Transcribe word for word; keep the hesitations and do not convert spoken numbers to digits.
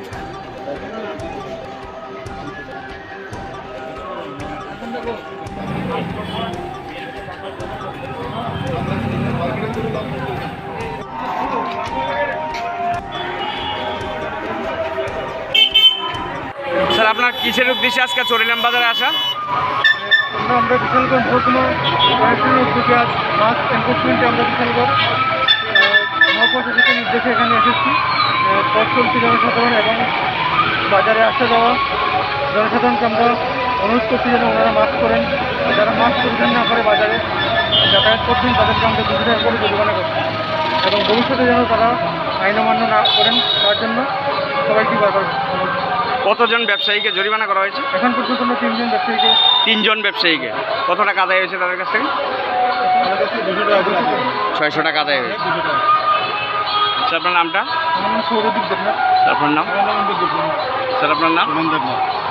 Sir আপনার কিসের উদ্দেশ্যে আজকে চরিলাম বাজারে আসা? আমরা বিশালগঞ্জ মহকুমা কালেক্টরের উদ্যোগে আজ মাছ এনফোর্সমেন্টে আমরা বিশালগঞ্জ মহাপ্রশাসকের নির্দেশে এখানে এসেছি। পথ চলতি জনসাধারণ এবং বাজারে আসা যাওয়া জনসাধারণকে আমরা অনুরোধ করছি যেন ওনারা মাস্ক করেন। যারা মাস্ক পরিধান না করে বাজারে যাতায়াত করছেন তাদেরকে আমরা দুশো টাকা করে জরিমানা করছি এবং ভবিষ্যতে যেন তারা আইন অমান্য না করেন তার জন্য সবাইকে বারবার কতজন ব্যবসায়ীকে জরিমানা করা হয়েছে? এখন পর্যন্ত আমরা তিনজন ব্যবসায়ীকে তিনজন ব্যবসায়ীকে কত টাকা আদায় হয়েছে তাদের কাছ থেকে? ছয়শো টাকা আদায় হয়েছে। স্যার আপনার নামটা? আমার নাম সৌরদীপ দেবনাথ। স্যার আপনার নাম? আমার নাম স্যার আপনার নাম? দেবনাথ।